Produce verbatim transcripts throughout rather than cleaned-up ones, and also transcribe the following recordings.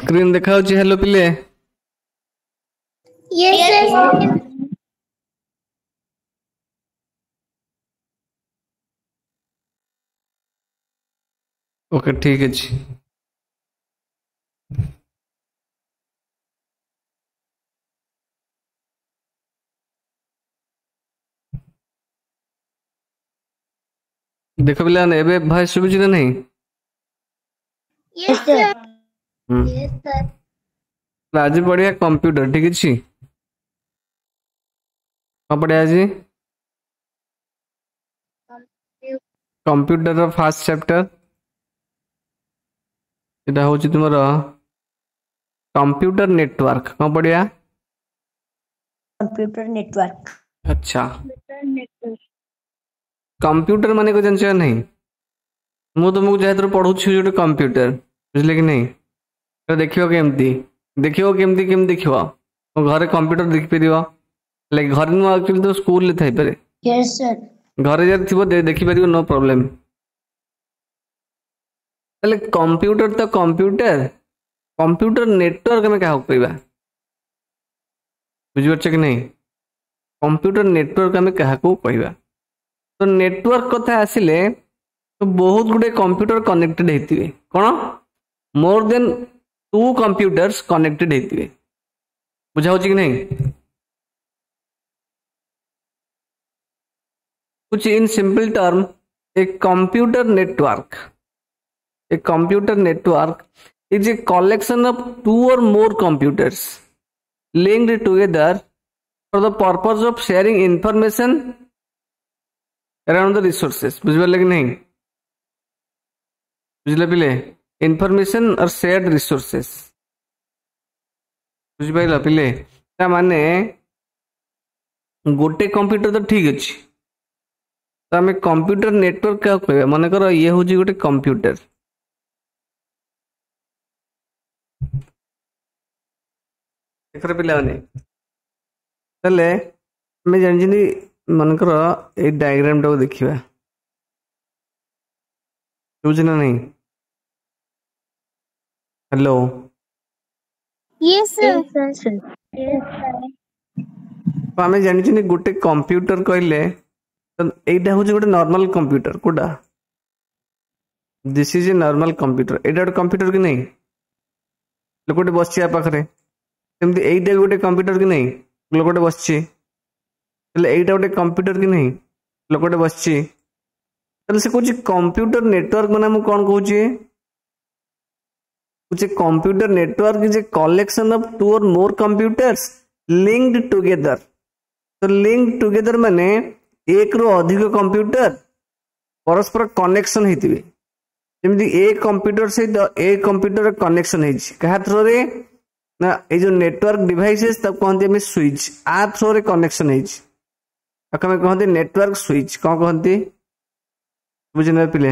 Screen देखा hello पिले yes sir okay ठीक अच्छे देख पिला एबे भाई सुबुची ना नहीं yes sir हम्म yes sir आज पढ़िया कंप्यूटर ठीक अच्छे कौन पढ़िया आज कंप्यूटर फर्स्ट चैप्टर इटा हूँ तुम कंप्यूटर नेटवर्क कौन पढ़िया कंप्यूटर नेटवर्क अच्छा कंप्यूटर माने को जानछ नहीं मु तुमको जहाँ पढ़ू जो कंप्यूटर बुझले कि नहीं तो देखियो केमती देखियो केमती केमती देखियो घरे कंप्यूटर देख पार लाइक घर नु एक्चुअली तो स्कूल ले थाई पारे यस सर घरे जब थी देखी पार नो प्रॉब्लम ताले कंप्यूटर तो कंप्यूटर कंप्यूटर नेटवर्क में क्या कहवा बुझीपार कि नहीं कंप्यूटर नेटवर्क में क्या कहवा तो नेटवर्क कथा आसिले तो बहुत गुडे कंप्यूटर कनेक्टेड होते कौन more than two computers connected होते बुझा कि नहीं कुछ in simple term a computer network a computer network is a collection of two or more computers linked together for the purpose of sharing information around the resources बुझे कि नहीं बुझले पिले इंफॉर्मेशन और शेयर्ड रिसोर्सेस बुझ pile पिले ता माने गोटे कंप्यूटर तो ठीक अच्छे तो आम कंप्यूटर नेटवर्क क्या कह मन कर ये हूँ गोटे कंप्यूटर पिला जानी मनकर ये डायग्राम टाक देखा बुझ ना नहीं hello yes sir yes sir तो आम जानी गोटे कंप्यूटर कहले तो यहीटा हूँ गोटे नॉर्मल कंप्यूटर कोटा this is a normal computer एटा गोटे कंप्यूटर कि नहीं लोकटे बस पाखे सेमती यहीटा भी गोटे कंप्यूटर कि नहीं लोकटे बस यहीटा गोटे कंप्यूटर कि नहीं लोकटे बस से कौन कंप्यूटर नेटवर्क मैंने मुझे कौन कहूँ computer network is a collection of two or more computers linked together तो लिंक टुगेदर माने एक रो अधिक कंप्यूटर परस्पर कनेक्शन होती जमी ए कंप्यूटर सहित ए कंप्यूटर कनेक्शन क्या थ्रो रे ना ये जो नेटवर्क डिवाइसेस तब कहते हैं स्विच आ थ्रो रे कनेक्शन है कहते नेटवर्क स्विच कौन कहते बुझे पिले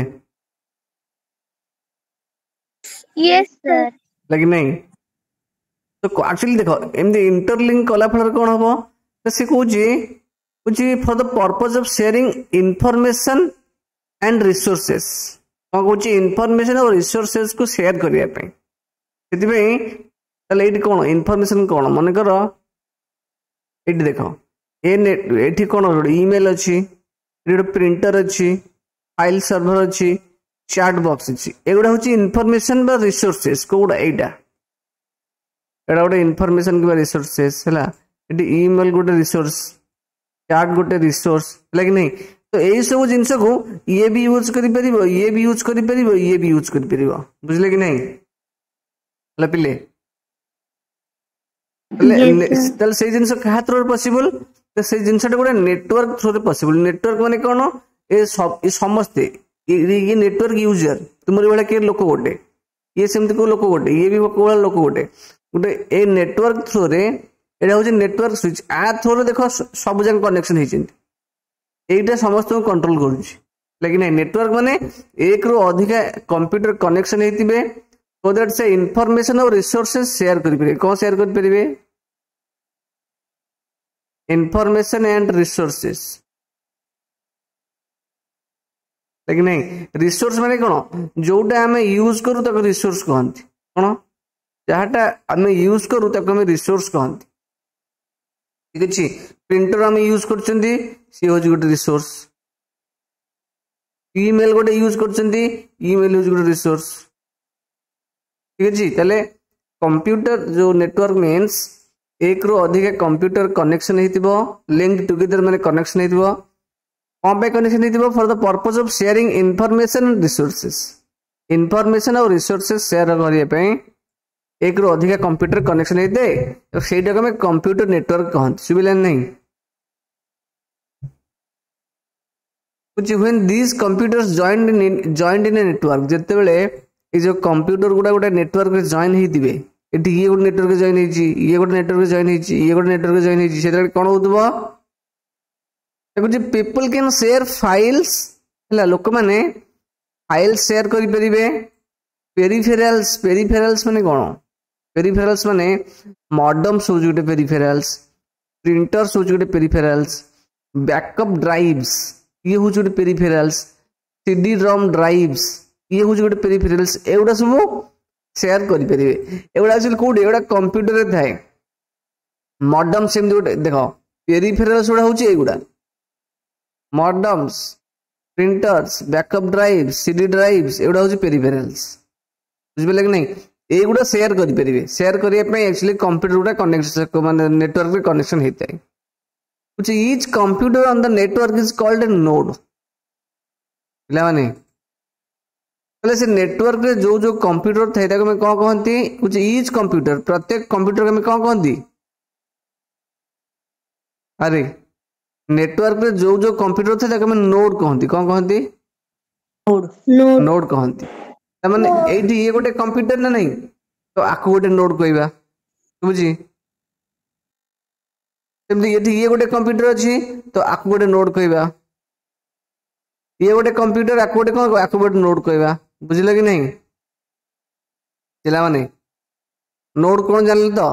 yes sir लगे नहीं तो एक्चुअली देखो एमती इंटरलिंक कला फल कौन हम तो सी कहूँ for the purpose of sharing information and resources कौन कहूँ इंफॉर्मेशन और रिसोर्सेस को शेयर करने ये कौन इनफॉरमेशन कौन मन कर ये देख ये कौन ईमेल अच्छी प्रिंटर अच्छी फाइल सर्भर अच्छी चैट बॉक्स अच्छी एगुड़ा हूँ इनफॉरमेशन बा रिसोर्सेस कोड़ा एटा एटा गोटे इनफॉरमेशन कि रिसोर्सेस है ईमेल गोटे रिसोर्स चैट गोटे रिसोर्स है कि नहीं तो यही सब जिनस को ये भी यूज कर ये भी यूज कर ये भी यूज कर बुझले कि नहीं है पिले से जिन क्या थ्रो पॉसिबल तो से जिनसा गोटे नेटवर्क थ्रो पॉसिबल नेटवर्क माने कौन ये सब ये समस्ते ये नेटवर्क यूजर तुम्हारे भाई किए लोक गोटे ये सेमती को लोक गोटे ये भी कोड़ा लोक गोटे गोटे ए नेटवर्क थ्रो रे एटा हूँ नेटवर्क स्विच आ थ्रो देख सब जन कनेक्शन होता समस्त को कंट्रोल करुच्ची ना नेटवर्क माने एक रो अधिका कंप्यूटर कनेक्शन होते सो दैट से इनफॉरमेशन और रिसोर्सेस शेयर करें कौन शेयर करें इनफॉरमेशन एंड रिसोर्सेस लेकिन नहीं रिसोर्स माने कौन जोटा आम यूज करूँ रिसोर्स कहते कौन जहाँटा आम यूज करूँ ताको आम रिसोर्स कहते ठीक अच्छे प्रिंटर आम यूज कर सी हूँ गोटे रिसोर्स ईमेल गोटे यूज कर ईमेल हूँ गोटे रिसोर्स ठीक अच्छे ताले कंप्यूटर जो नेटवर्क मीन्स एक रू अधिक कंप्यूटर कनेक्शन हो लिंक टुगेदर माने कनेक्शन हो कौन पे कनेक्शन हो for the purpose of sharing information and resources information और रिसोर्सेस शेयर करने एक रू अधिक कंप्यूटर कनेक्शन होते तो ସେଇଟା को कंप्यूटर नेटवर्क कहते सुविधा नहीं कुछ when these computers joined in joined in a network जिते बेले ये जो कंप्यूटर गुड़ा गोटे नेटवर्क जॉइन होते ये गोटे नेटवर्क जॉइन होती ये गोटे नेटवर्क जॉइन होती ये गोटे नेटवर्क जॉइन होती से कौन होता पीपल कैन शेयर फाइल्स है लोक मैंने फाइल शेयर करें पेरिफेराल्स पेरिफेराल्स माने कौन पेरिफेराल्स माने मॉडम्स हूँ गोटे पेरिफेराल्स प्रिंटर्स हूँ गोटे पेरिफेराल्स बैकअप ड्राइव्स ये हूँ गोटे पेरिफेराल्स सीडी रॉम ड्राइव्स ये हूँ गोटे पेरिफेराल्स एगुड़ा सब शेयर करेंगे एगुड़ा एक्चुअली कौटे एगुड़ा कंप्यूटर थाए मॉडम सेम गोटे देख पेरिफेराल्स गुड़ा हूँ एगुड़ा modems printers backup drives CD drives एगुड़ा हूँ पेरिफेराल्स बुझे कि नहीं एगुड़ा शेयर करेंगे शेयर करने एक्चुअली कंप्यूटर गुड़ा कनेक्शन माने नेटवर्क कनेक्शन होता है कुछ each computer on the network is called a node पे से नेटवर्क रे जो जो कंप्यूटर थे कौन कहती कुछ ईच कंप्यूटर प्रत्येक कंप्यूटर में कौन कहती अरे नेटवर्क रे जो जो कंप्यूटर थे नोड कहती कौन कहती नोड नोड कहती मैंने ये ये गोटे कंप्यूटर ना नहीं तो आपको गोटे नोड कहवा बुझी ये गोटे कंप्यूटर अच्छी तो आपको गोटे नोड कहवा ये गोटे कंप्यूटर आपको गोटे कौन आपको गोटे नोड कहवा बुझल कि नहीं पिला माने नोड कौन जान तो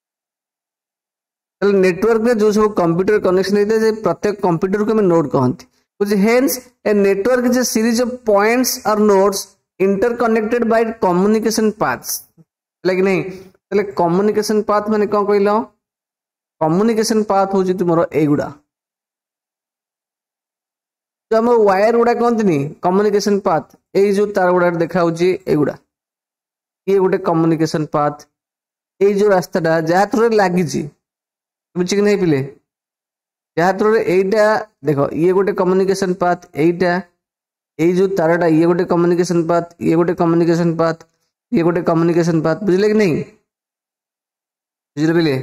नेटवर्क में जो सब कंप्यूटर कनेक्शन होता है प्रत्येक कंप्यूटर को नोड कहती कुछ hence a network is a series of points or nodes interconnected by communication paths कि नहीं ताले कम्युनिकेशन पाथ माने कौन कहल कम्युनिकेशन पाथ हूँ तुम एगुड़ा जो आम वायर गुड़ा कहते कम्युनिकेशन पाथ ये जो तार गुड़ा देखा एगुड़ा ये गोटे कम्युनिकेशन पाथ ये जो रास्ताटा जहाँ थ्रो लगी बुझी कि नहीं पिले जहाँ थ्रो एटा देख ये गोटे कम्युनिकेशन पाथ एटा ये जो तारटा ये गोटे कम्युनिकेशन पाथ ये गोटे कम्युनिकेशन पाथ ये गोटे कम्युनिकेशन पाथ बुझे कि नहीं बुझे पिले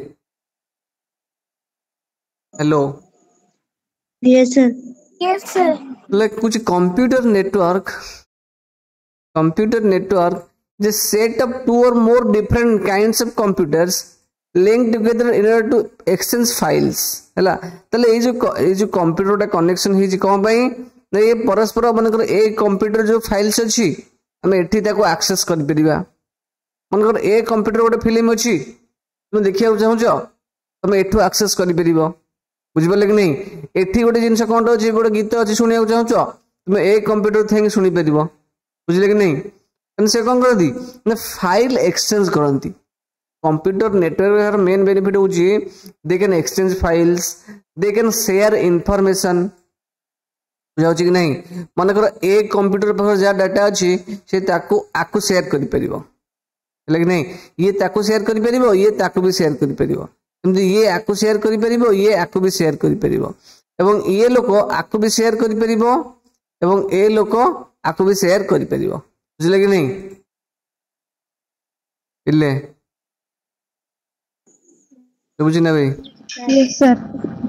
hello yes sir yes sir like कुछ computer network computer network the set of two or more different kinds of computers linked together in order to exchange files हैला तले ये जो ये जो कंप्यूटर टा कनेक्शन ही जी कोन पई ना ये परस्पर मनकर ए कंप्यूटर जो फाइल्स अछि हम एठी ताको एक्सेस कर परिबा मनकर ए कंप्यूटर गोटे फिल्म अछि तुम देखिया चाहू छ तुम एठू एक्सेस कर परिबो बुझि परले कि नहीं एठी गोटे जिंस कोन अछि गोटे गीत अछि सुनिया चाहू छ तुम ए कंप्यूटर थेंग सुनि परिबो बुझले कि नहीं से कौन करती ना फाइल एक्सचेंज करती कंप्यूटर नेटवर्क मेन बेनिफिट हूँ they can exchange files they can share information बुझा कि नहीं मनकर ए कंप्यूटर पाखर जहाँ डाटा अच्छी से आपको शेयर कर कि नहीं ये ताको शेयर कर ये ताको भी शेयर कर ये आपको शेयर कर ये आपको भी शेयर कर ये लोक आपको भी शेयर कर ए लोक आपको भी शेयर कर बुझे कि नहीं पिले तो बुझी ना भाई यस सर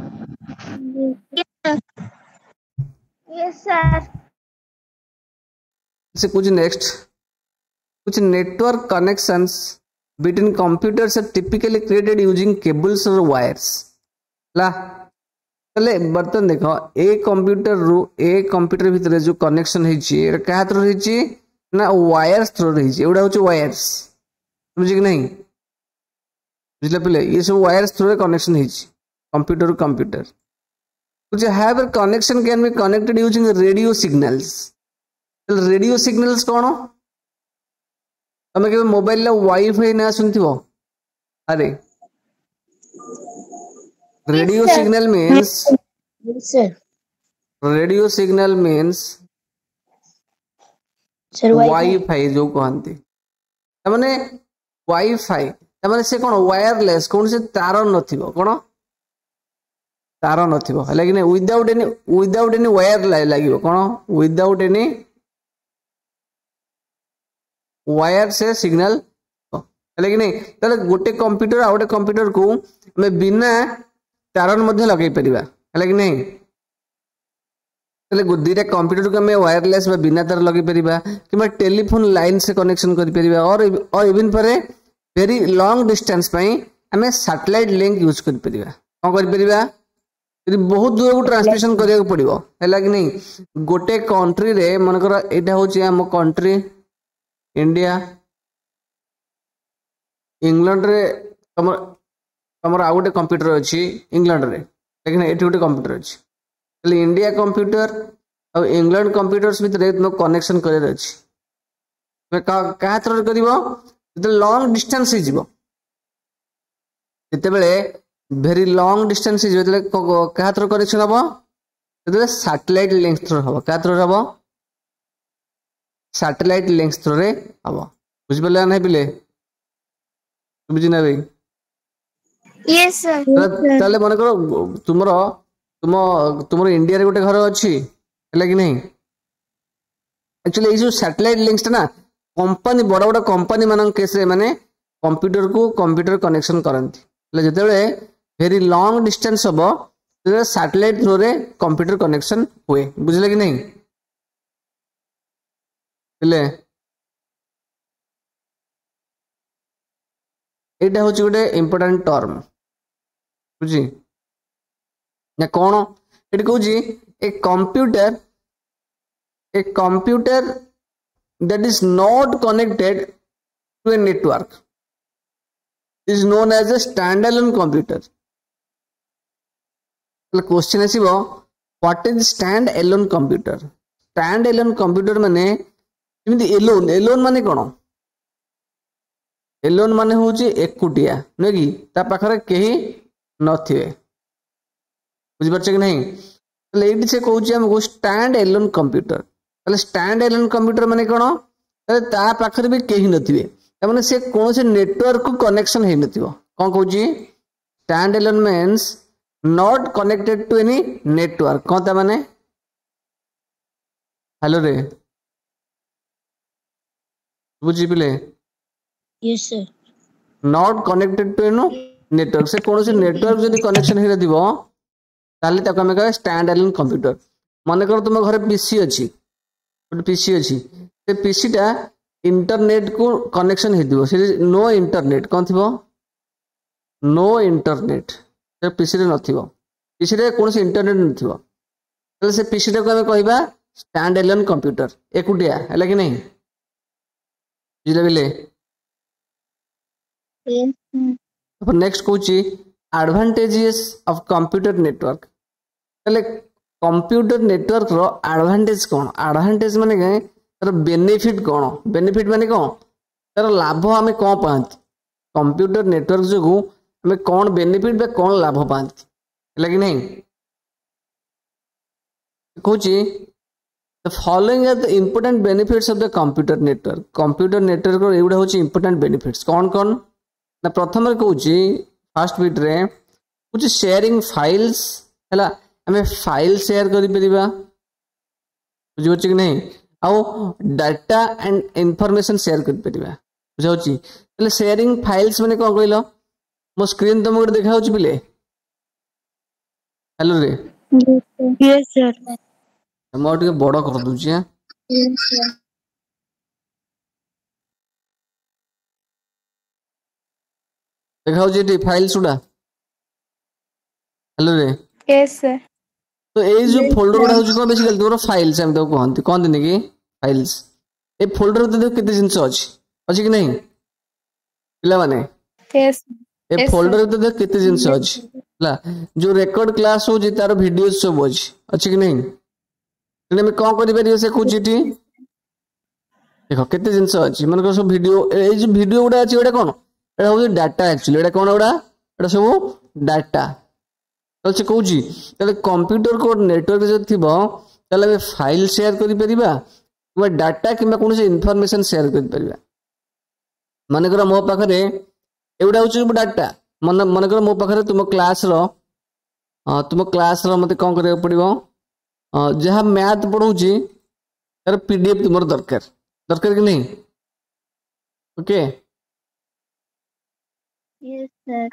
यस सर से कुछ नेक्स्ट कुछ network connections between computers are typically created using cables or wires ला तले बर्तन देखो ए कंप्यूटर रु ए कंप्यूटर भितर जो कनेक्शन है क्या थ्रू है ना वायर्स थ्रो रही एवढा हूँ वायर्स बुझे कि नहीं बुझे पे ये सब वायर्स थ्रो कनेक्शन है कंप्यूटर कंप्यूटर कुछ have connection can be connected using radio signals radio signals कौन तमे के मोबाइल ला वाईफाई ना सुनथिबो अरे radio signal means sir radio signal means sir wifi जो कहती तमाने वाईफाई तमाने से कोन वायरलेस कोन से तार नथिबो कोन तार नथिबो हला कि नै without any without any wire लागिबो कोन विदाउट एनी वायर से सिग्नल है कि नहीं ताले गोटे कंप्यूटर आ गोटे कंप्यूटर को हमें बिना तार मध्य लगे परिबा है कि नहीं ताले दुईटा कंप्यूटर को हमें वायरलेस बा बिना तार लगे परिबा कि टेलीफोन लाइन से कनेक्शन करि परिबा और और इवन परे वेरी लॉन्ग डिस्टेंस पई हमें सैटेलाइट लिंक यूज करि परिबा कोन करि परिबा यदि बहुत दूर को ट्रांसमिशन करिया पड़िबो है कि नहीं गोटे कंट्री रे मनकर एटा होची हम कंट्री इंडिया इंग्लैंड रे तमर तमर आ गोटे कंप्यूटर अछि इंग्लैंड रे लेकिन एठी गोटे कंप्यूटर अछि तले इंडिया कंप्यूटर और इंग्लैंड कंप्यूटर्स भितर तुम कनेक्शन करे अछि मैं का का थ्रो करिवो जते लॉन्ग डिस्टेंस ही जीवो जते बेले वेरी लॉन्ग डिस्टेंस ही जते का थ्रो कनेक्शन हबो जते सैटेलाइट लिंक थ्रो हबो का थ्रो हबो सैटेलाइट लिंक्स थ्रू रे हबो बुझ पले नै बिले बुझि ना भाई यस सर ताले मन करो तुमरो तुम तुमरो इंडिया रे गोटे घर अछि हैला कि नहीं एक्चुअली ई जो सैटेलाइट लिंक्स ना कंपनी बड़ बड़ कंपनी मानन केस रे माने कंप्यूटर को कंप्यूटर कनेक्शन करंती ले जते बेले वेरी लॉन्ग डिस्टेंस हबो ते सैटेलाइट थ्रू रे कंप्यूटर कनेक्शन हुए बुझले कि नहीं ले एटा होची गोटे इंपोर्टेंट टर्म बुझी ना कोन एट कहूची a computer a computer that is not connected to a network is known as a stand alone computer question आसीबो what is stand alone computer stand alone computer माने एलोन एलोन माने कोन Elon माने होची एकुटिया नै कि ता पाखरे केही नथिवे बुझि परछ कि नहीं तले एठी से कहूची हमको स्टैंड एलोन कंप्यूटर तले स्टैंड एलोन कंप्यूटर माने कोन तले ता पाखरे भी केही नथिवे ता माने से कोन से नेटवर्क को कनेक्शन हे नथिवो कोन कहूची stand alone means not connected to any network कोन ता माने हेलो रे बुझी पिले yes sir not connected to any network से कौन से नेटवर्क जदि कनेक्शन हे दिबो ताले ताको हम कह स्टैंड अलोन कंप्यूटर माने कर तुम घरे पीसी अछि गोटे पीसी अछि से पीसी टा इंटरनेट को कनेक्शन हे दिबो से नो इंटरनेट कोन थिबो नो इंटरनेट से पीसी रे नथिबो पीसी रे कौन से इंटरनेट नथिबो ताले से पीसी टा को हम कहबा स्टैंड अलोन कंप्यूटर एकुटिया हैला कि नहीं बुझले बिले नेक्स्ट कहूची एडवांटेजेस ऑफ कंप्यूटर नेटवर्क तले कंप्यूटर नेटवर्क रो एडवांटेज कोन एडवांटेज माने के तर बेनिफिट कोन बेनिफिट माने कोन तर लाभ हमें कोन पांत कंप्यूटर नेटवर्क जो हमें कोन बेनिफिट बे कोन लाभ पांत हैला कि नहीं कहूची The following are the important benefits of the computer network. Computer network रो एउडा होची important benefits. कौन कौन ना प्रथम रे कहूची फर्स्ट बिट रे कुछ शेयरिंग फाइल्स हैला हमें फाइल शेयर करि परिबा बुझो छी कि नहीं आउ डाटा एंड इंफॉर्मेशन शेयर करि परिबा बुझो छी तले शेयरिंग फाइल्स माने कोन कहलो मो स्क्रीन तुम गोटे देखा होची बिले हेलो रे यस सर हम टे बड़ कर दूची देखा फाइल्स गुड़ा हेलो रे यस सर तो ये जो फोल्डर गुड़ा होची कोन बेसिकली तोर फाइल्स हम तो कहंती कोन दिन की फाइल्स ए फोल्डर तो देख केते जिंस अछि अछि कि नहीं पिला माने यस ए फोल्डर तो देख केते जिंस अछि ला जो रिकॉर्ड क्लास हो जी तार वीडियोस सब अछि अछि कि नहीं तने में कोन करि परियो से कुछ टी देख केते जिंस अछि मन को सब वीडियो ए जो वीडियो गुडा अछि एटा कोन एटा हो डाटा एक्चुअली एटा कोन एटा एटा सब डाटा तो से कहूची तले कंप्यूटर को नेटवर्क जो थिबो तले फाइल शेयर करि परिबा कि डाटा किबा कोन से इंफॉर्मेशन शेयर करि परिबा माने कर मो पाखरे एउडा होची डाटा मन मन कर मो पाखरे तुम क्लास रो तुम क्लास रो मते कोन करे पड़िबो जहाँ मैथ पढ़ौची तार पीडीएफ तुमर दरकार दरकार कि नहीं ओके यस सर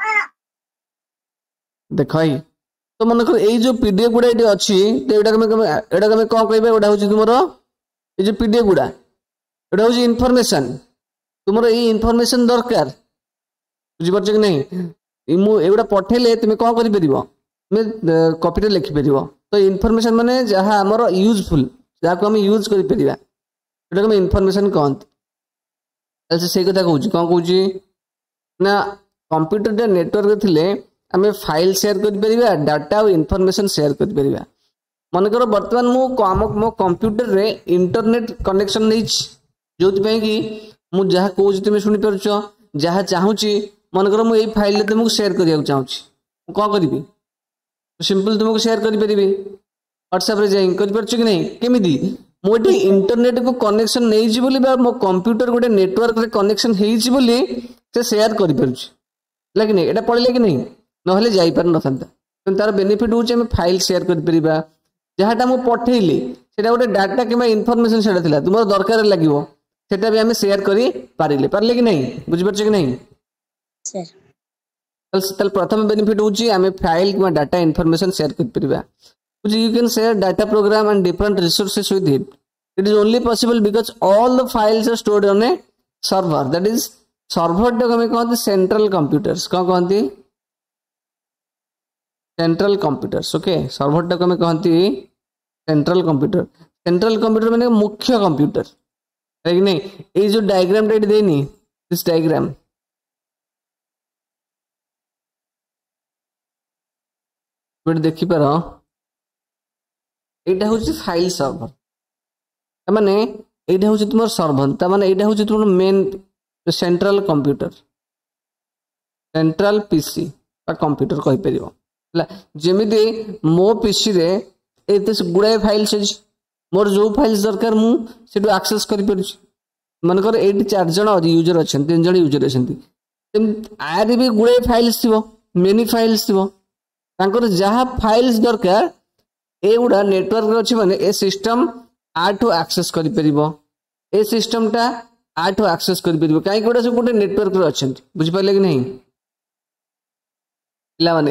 देखई तो मन कर ए जो पीडीएफ गुडा एटी अछि तो एटा कमे एटा कमे कोन कहबे ओडा होची तुमरो ए जो पीडीएफ गुडा एटा होची इंफॉर्मेशन तुमरो ए इंफॉर्मेशन दरकार बुझि परछ कि नहीं मु एगुडा पठेले तुमे कोन करि परिबो तुमे कॉपी रे लिखि परिबो तो इंफॉर्मेशन माने जहाँ हमर यूजफुल जहाँ को हम यूज करि परिबा एटा कमे इंफॉर्मेशन कहंती ऐसे से कथा कहूची कोन कहूची ना कंप्यूटर डे नेटवर्क थिले आमे फाइल शेयर कर परिबा डाटा और इंफॉर्मेशन शेयर कर परिबा मन कर वर्तमान मु मो कंप्यूटर रे इंटरनेट कनेक्शन नै जोति पई कि मु जहाँ कहूची तुमे सुनि परछो जहाँ चाहूची मन कर मु एई फाइल ले तुमको शेयर करिया चाहूची कोन करबी सिंपल तुमको शेयर कर परिबी व्हाट्सएप रे जाई कर परछ कि नहीं केमिदी मोटी इंटरनेट को कनेक्शन नहीं जी बोली बा मो कंप्यूटर गोटे नेटवर्क रे कनेक्शन हेई जी बोली से शेयर कर परछ लेकिन नहीं एटा पड़ले कि नहीं नहले जाई पर न थांता तो तार बेनिफिट होचे हम फाइल शेयर कर परिबा जहाटा मु पठेली सेटा गोटे डाटा किबा इंफॉर्मेशन सेटा थिला तुमर दरकार लागिवो सेटा भी हम शेयर करी पारिले पारले कि नहीं बुझि परछ कि नहीं सर तल प्रथम बेनिफिट होची हम फाइल किबा डाटा इंफॉर्मेशन शेयर कर परिबा you can share data program and different resources with it. It is only possible because all the files are stored on a server. That is server to kame कहते central computers. कौन कहती central computers. Okay. server to कमे कहती central computer. central computer माने मुख्य computer. है कि नहीं ये जो diagram डेट देनी this diagram बेट देखी पार एटा होची फाइल सर्वर माने एटा होची तुमर सर्वर त माने एटा होची तुमर main central computer central PC बा कंप्यूटर कहि परिबो हला जेमिति मो पीसी रे एते गुडाय फाइल्स अछि मोर जो फाइल्स दरकार मु सेटु एक्सेस करि परछि मन कर एट चार जण यूजर अछन तीन जण यूजर अछंती आरे भी गुडाय फाइल्स थिबो मेनी फाइल्स थिबो तांकर जहा फाइल्स दरकार एगुडा नेटवर्क अच्छी माने ए सिस्टम आठो एक्सेस करि परिबो ए सिस्टम टा आठो एक्सेस करि परिबो काई गोडा सब गोटे नेटवर्क रे अछंती बुझि पाले कि नहीं पिला माने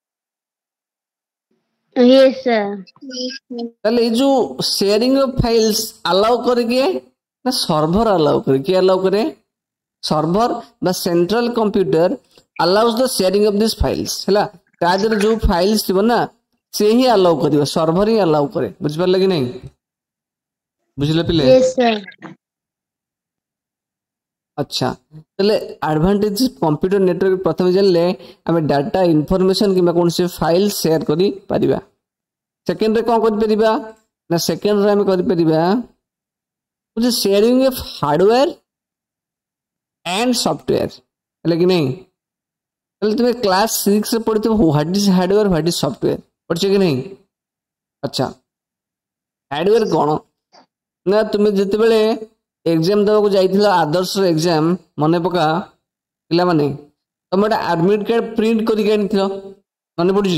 यस सर तले जो शेयरिंग ऑफ फाइल्स अलाउ करके ना सर्वर अलाउ करे के अलाउ करे सर्वर बा central computer allows the sharing of this files हला ताजर जो फाइल्स थिबो ना से ही अलाउ करियो सर्वर ही अलाउ करे बुझ पाले कि नहीं बुझले पिले यस सर अच्छा तले एडवांटेज कंप्यूटर नेटवर्क प्रथम जानले हमें डाटा इंफॉर्मेशन किबा कोन से फाइल शेयर करि परिबा सेकंड रे कोन करि परिबा ना सेकंड रे हम करि परिबा मुझे sharing of hardware and software है कि नहीं तले तुम क्लास सिक्स से पढ़ते हो what is hardware what is software पढ़छे कि नहीं अच्छा हार्डवेयर कौन ना तुम जिते बेले एग्जाम देवा जाइथिला आदर्श एग्जाम मने पका पिला माने तुम एटा एडमिट कार्ड प्रिंट करिक आनिथिलो मने पड़ुची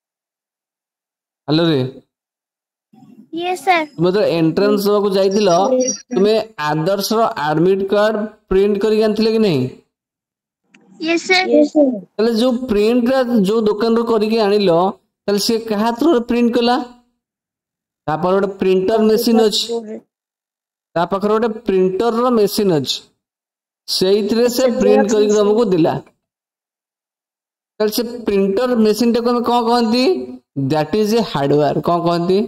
हेलो रे यस सर तुम तो एंट्रेंस देवा जाइथिलो तुमे आदर्श रो एडमिट कार्ड प्रिंट करिक आनिथिले कि नहीं यस सर तले जो प्रिंट जो दुकान रो करिक आनिलो तले से कहा थ्रू प्रिंट कला ता पर ओटे प्रिंटर मशीन अछि ता पाखर ओटे प्रिंटर रो मशीन अछि सेइथरे से प्रिंट करिक हमको दिला तले से प्रिंटर मशीन टा को हम कोन कहंती दैट इज ए हार्डवेयर कोन कहंती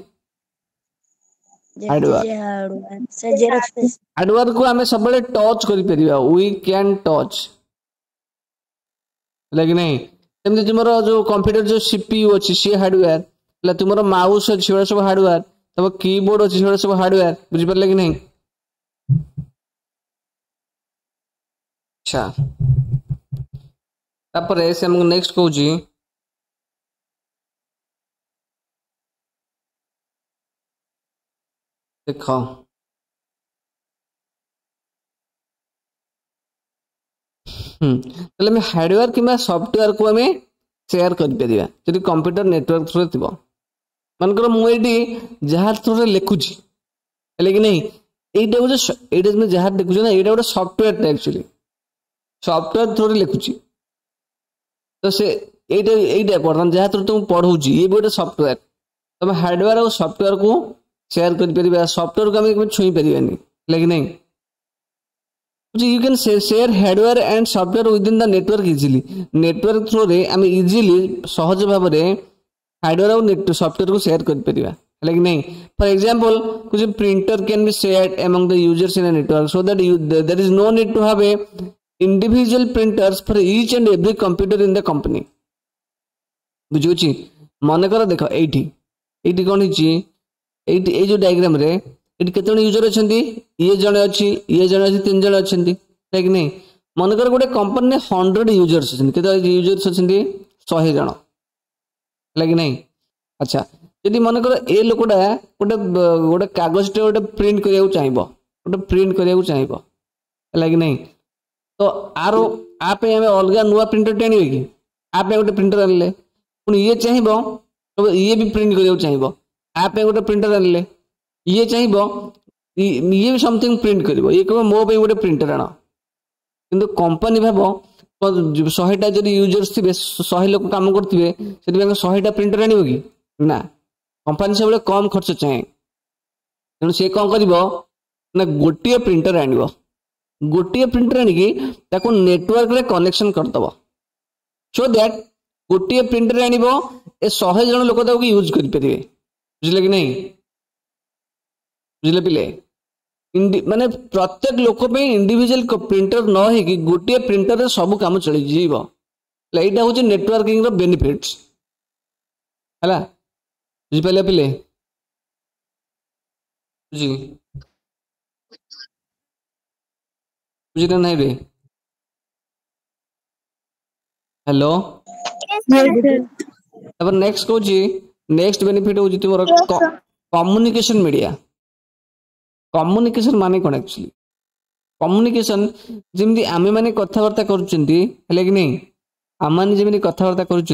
हार्डवेयर हार्डवेयर को हमें सब बड़े टच करि परिबा वी कैन टच लेकिन नहीं तमते तुमरो जो कंप्यूटर जो सीपीयू अछि से हार्डवेयर ला तुमरो माउस अछि सेडा सब हार्डवेयर तब कीबोर्ड अछि सेडा सब हार्डवेयर बुझि परले कि नहीं अच्छा तापर से हमको नेक्स्ट कहूँ देख हम्म हार्डवेयर कि सॉफ्टवेयर को आम शेयर कर कंप्यूटर नेटवर्क थ्रू थी मनकर मुझे जहाँ थ्रू लिखुची है कि नहीं यहीटा गोटे जहाँ देखुच ना यहाँ गोटे सॉफ्टवेयर एक्चुअली सॉफ्टवेयर थ्रू लिखुची तो से यहीटा यहीटा बर्तमान जहाँ थ्रू तुम पढ़ाऊँगी ये गोटे सॉफ्टवेयर तुम हार्डवेयर और सॉफ्टवेयर को शेयर कर सॉफ्टवेयर को आम छुई पारे है कि नहीं you can share hardware and software with in the network easily network through रे आम इजिली सहज भाव में हार्डवेयर और सॉफ्टवेयर को शेयर कर पारे है कि नहीं फॉर एग्जांपल कुछ printer can be shared among the users in a network so that there is no need to have a individual printers for each and every computer in the company बुझुची मन कर देख एठी एठी कोन हिची एठी ए जो डायग्राम रे एठी केतन यूजर अछंती ये जने अछि ये जने अछि तीन जने अछंती है कि नहीं मन कर गोटे कंपनी ने हंड्रेड यूजर्स अछंती केते यूजर्स अछंती सौ जन है कि नहीं अच्छा यदि मन कर ए लोकटा गोटे गोटे कागज टे गोटे प्रिंट करिया चाहिए गोटे प्रिंट करिया चाहिए है कि नहीं तो आर आप अलग नुआ प्रिंटर टे आने कि आप गोटे प्रिंटर आनले पुणी ये चाहिए तो ये भी प्रिंट करिया चाहिए आप गोटे प्रिंटर आनले ये चाहिए ये भी समथिंग प्रिंट कर ये कह मो पे गोटे प्रिंटर आण कि कंपनी भाव शहेटा जब यूजर्स थे शहे लोक कम करेंगे से शहेटा प्रिंटर आण कि ना कंपनी सब कम खर्च चाहे तेणु सी कौन कर गोटे प्रिंटर आण गोटे प्रिंटर आणिकी नेटवर्क रे कनेक्शन करदब सो दैट गोटे प्रिंटर आण ए शहे जन लोक यूज करेंगे बुझे कि नहीं बुझे पिले माने प्रत्येक लोक इंडिविजुअल प्रिंटर न हो गोटे प्रिंटर सब कम चली जीव यहाँ हूँ नेटवर्किंग बेनिफिट्स है बुझिपारे पिले बुझी बुझे ना रे हेलो नेक्स्ट कौन नेक्स्ट बेनिफिट हूँ तुम कम्युनिकेशन मीडिया कम्युनिकेशन माने कौन एक्चुअली कम्युनिकेशन जमी आम मैंने कथबार्ता करुँच है कि नहीं आम मैंने जमी कथबार्ता करुँच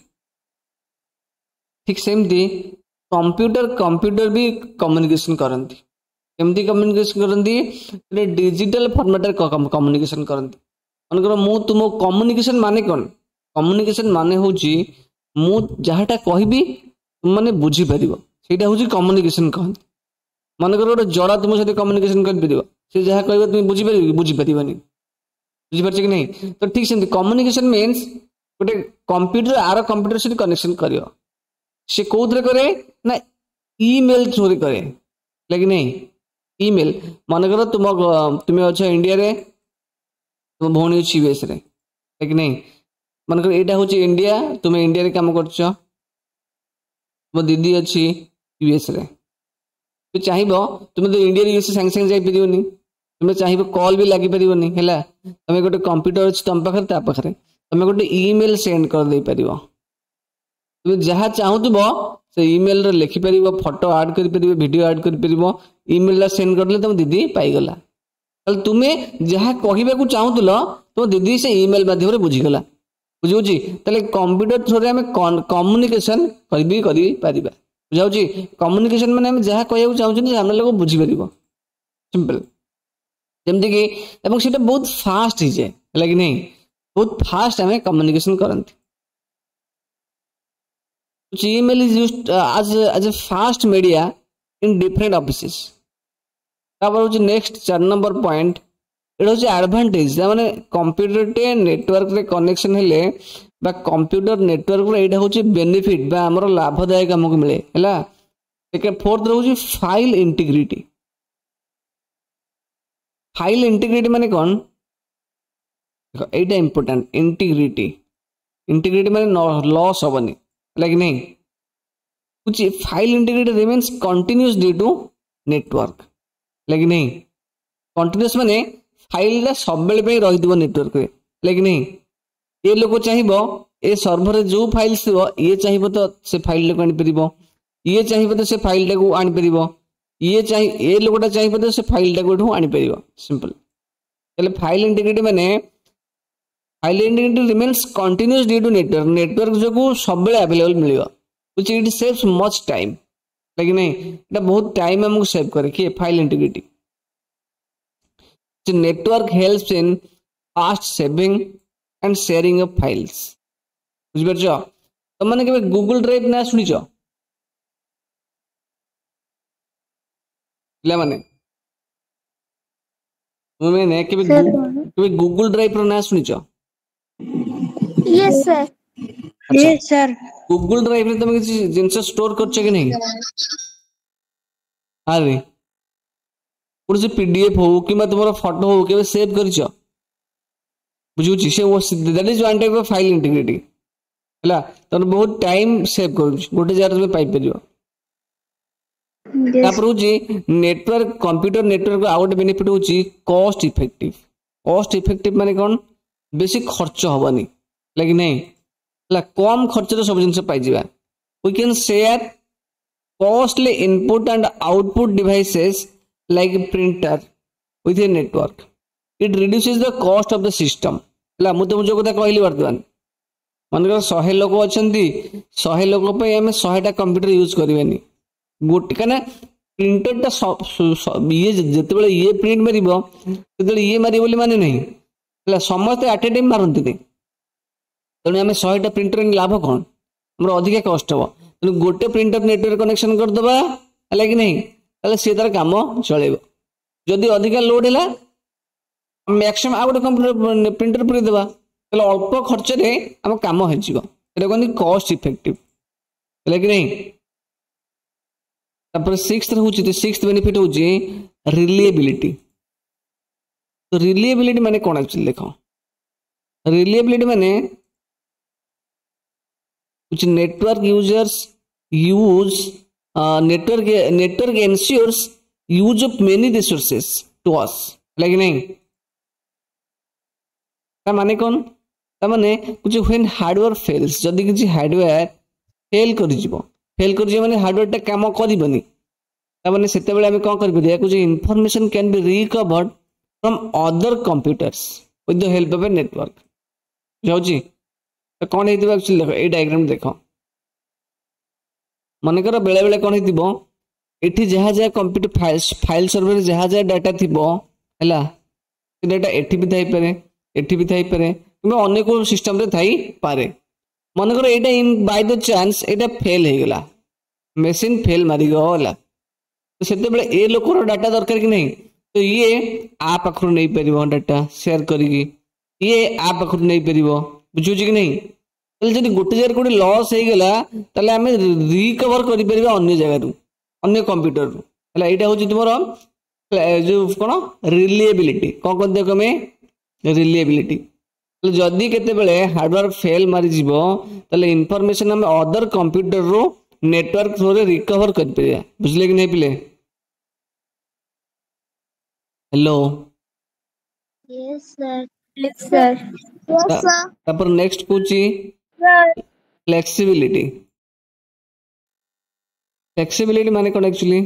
ठीक सेमती कंप्यूटर कंप्यूटर भी कम्युनिकेशन करती केमती कम्युनिकेशन करती डिजिटल फॉर्मेट कम्युनिकेशन करती मनकर मु तुम कम्युनिकेशन माने कौन कम्युनिकेशन माने हूँ मु जहाँटा कहबी तुम मैंने बुझीपार से कम्युनिकेशन कहते मनकर गोटे जड़ा तुम सहित कम्युनिकेशन कर सी जहाँ कह तुम बुझीपार बुझीपार बुझीपार कि नहीं तो ठीक से कम्युनिकेशन मीन्स गोटे कंप्यूटर आर कंप्यूटर सहित कनेक्शन कर सी कौन करे ना ईमेल थ्रू करे लेकिन नहीं ईमेल मनकर तुम तुम्हें अच्छा इंडिया रे तुम भौणी अच्छी यूएस रे है कि नहीं मनकर यहाँ हूँ इंडिया तुम्हें इंडिया रे काम कर तुम दीदी अच्छी यूएस रे तो चाहिए तुम तो इंडिया यूएस सांगे सांगे जापरिवनी तुम्हें चाहिए कॉल भी लगी पारनी है तुम्हें गोटे कंप्यूटर अच्छी तुम पाखे ता पाखे तुम्हें गोटे ईमेल सेंड कर दे पार तुम जहाँ चाहूब से ईमेल रे लिखिपर फोटो आड कर वीडियो आड कर ईमेल सेंड कर तुम दीदी पाईगला तुम्हें जहाँ कहवाक चाहूल तुम दीदी से ईमेल माध्यम बुझीगला बुझे कंप्यूटर थ्रू आम कम्युनिकेशन कर बुझाऊँ कम्युनिकेशन माने आम जहाँ कहूँ चाहूँ सामने लोग बुझीपर सिंपल जमती कि बहुत फास्ट ही जाए है कि नहीं बहुत फास्ट आम कम्युनिकेशन करती email is used as as a fast media in different offices तापर नेक्स्ट चार नंबर पॉइंट एटा हूँ एडभांटेज माने कंप्यूटर टे नेटवर्क रे कनेक्शन हेले बा कंप्यूटर नेटवर्क रे एटा हूँ बेनिफिट बा हमर लाभदायक हमको मिले हैला सेकंड फोर्थ रहउची फाइल इंटीग्रिटी फाइल इंटीग्रिटी माने कौन एटा इंपोर्टेंट इंटीग्रिटी इंटीग्रिटी माने लॉस होबनी like नहीं कुछ file integrity remains continuous due to network like नहीं कंटिन्यूअस माने फाइल सब बेले रही नेटवर्क लेकिन नहीं ये लोग चाहिए ए सर्वर जो फाइल थो ये चाहिए तो से फाइल को आनीपर ये चाहिए तो से फाइल टाक आनीपर ये चाहिए ये लोगटा चाहिए तो से फाइल टाक आनीपर सिंपल फाइल इंटीग्रिटी माने file integrity remains continuous due to network network जो सब बेले अवेलेबल मिल which it saves much time लेकिन नहीं এটা बहुत टाइम हमको सेव करे कि file integrity network helps in fast saving and sharing of files बुझ परछो तो माने के गूगल ड्राइव ना सुनिछो ले माने मैंने के के गूगल ड्राइव रो ना सुनिछो yes sir yes sir Google drive में तुम किसी जिनसे स्टोर करछो कि नहीं अरे कोन से पीडीएफ हो कि तुम्हारा फोटो हो के सेव करछो बुझुची से वो that is one type of file integrity हला तो बहुत टाइम सेव करू गोटे जगह में पाई परियो तापर होची नेटवर्क कंप्यूटर नेटवर्क आ गोटे बेनिफिट होची कॉस्ट इफेक्टिव कॉस्ट इफेक्टिव माने कोन बेसी खर्च होबनी लेकिन नहीं हला कम खर्च रे सब जिंस पाई जिबा we can share costly input and output devices like printer with a network it reduces the cost of the system हला मु तुम जो कथा कहली वर्तमान मन सौ लोक अच्छा सौ लोक आम शहेटा कंप्यूटर यूज करवानी गोटे क्या प्रिंटर टा ये जिते ये प्रिंट मार ये मार माने नहीं समस्ते आट ए टाइम मारती तेणु आम शहेटा प्रिंटर लाभ कौन आम अधिका कस्ट हम तेणु गोटे प्रिंटर नेटवर्क कनेक्शन करदे है कि नहीं सी तार कम चल जदि अधिका लोड है मैक्सिमम आ गए कंप्यूटर प्रिंटर पूरीदेवा अल्प खर्च आम कम हो कहते कॉस्ट इफेक्टिव है कि नहीं सिक्स्थ हूँ सिक्स्थ बेनिफिट हूँ रिलायबिलिटी तो रिलायबिलिटी माने कौन एक्चुअली देख रिलायबिलिटी माने कुछ network users use network network ensures use of many resources to us है कि नहीं माने कौन माने कुछ व्हेन हार्डवेयर फेल्स जदि किसी हार्डवेयर फेल कर फेल कर माने हार्डवेयर टा काम करबनी माने सेते बेले हम कोन करबे कुछ information can be recovered from other computers with the help of a network जाउची तो कौन हेतिबो एक्चुअली देखो ए डायग्राम देखो मन कर बेले बेले कौन हेतिबो एठी जहा जहा कंप्यूटर फाइल फाइल सर्वर जहा जहा डाटा थिबो हैला से डाटा एठी भी थाई पारे एठी भी थाई पारे किबा अनेक सिस्टम रे थाई पारे मन कर एटा इन बाय द चांस एटा फेल हे गला मशीन फेल मारी गला तो सेते बेले ए लोकर डाटा दरकार कि नहीं तो ये आ पाखरु नहीं परिबो डाटा शेयर करिगी ये आ पाखरु नहीं परिबो बुझुची कि नहीं तले जदि गोटे जगह कोडी लॉस हे गला तले हमें रिकवर करि परिबा अन्य जगह रु अन्य कंप्यूटर रु हला एटा होची तुमरो जो कोन रिलायबिलिटी कोन कोन देखो में रिलायबिलिटी जदि केते बेले हार्डवेयर फेल मारी जीवो तले इंफॉर्मेशन हम अदर कंप्यूटर रो नेटवर्क थ्रू रे रिकवर कर परिया बुझले कि नहीं पिले hello yes sir yes sir yes sir तापर नेक्स्ट पूछी सर फ्लेक्सिबिलिटी फ्लेक्सिबिलिटी माने कोन actually